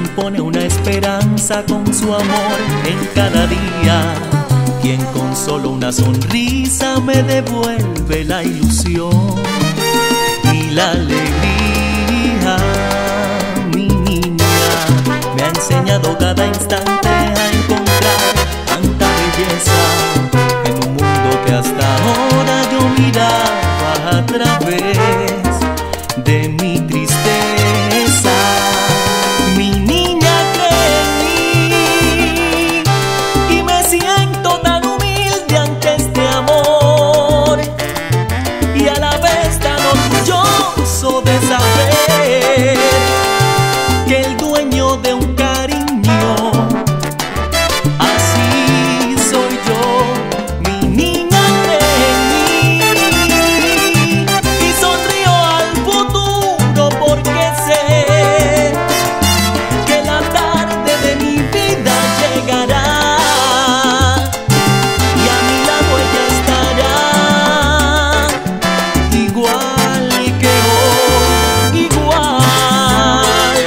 pone una esperanza con su amor en cada día, quien con solo una sonrisa me devuelve la ilusión y la alegría. Mi niña me ha enseñado cada instante a encontrar tanta belleza en un mundo que hasta ahora yo miraba a través de mi tristeza. Mi niña cree en mí y me siento tan humilde ante este amor y a la vez tan orgulloso de saber que el dueño de un cariño así soy yo. Mi niña cree en mí y sonrío al futuro porque sé que la tarde de mi vida llegará y a mi lado ella estará igual que hoy, igual.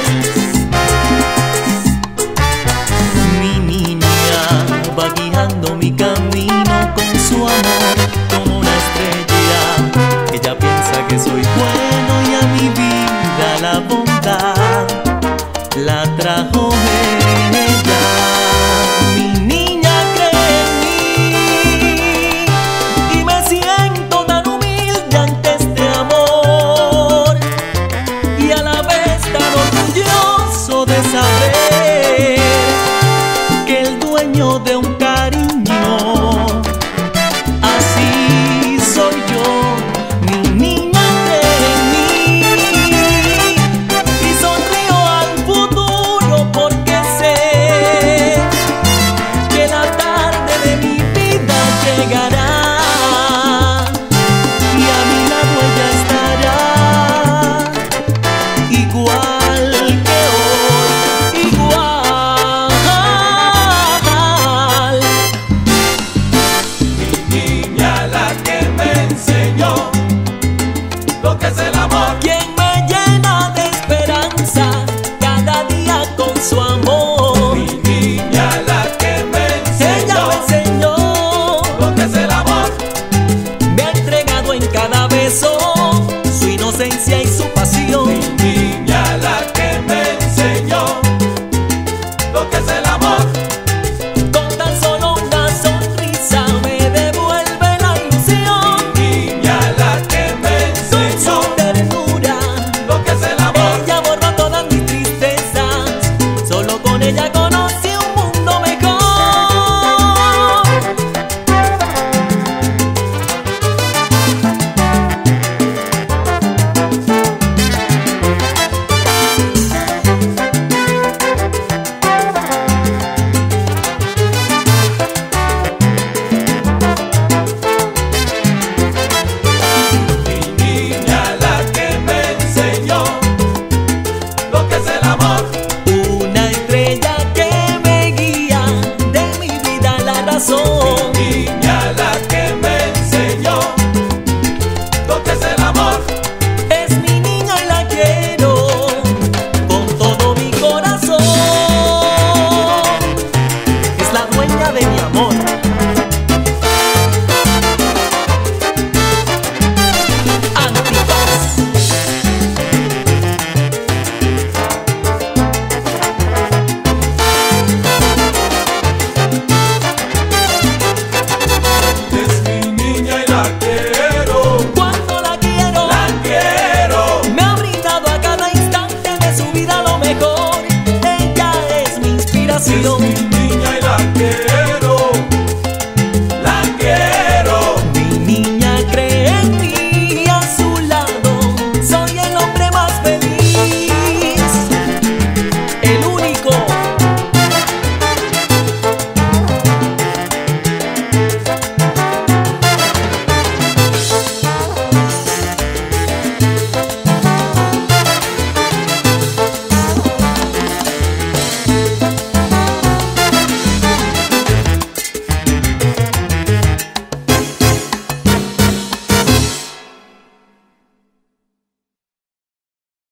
Mi niña va guiando mi camino con su amor como una estrella. Ella piensa que soy bueno y a mi vida la bondad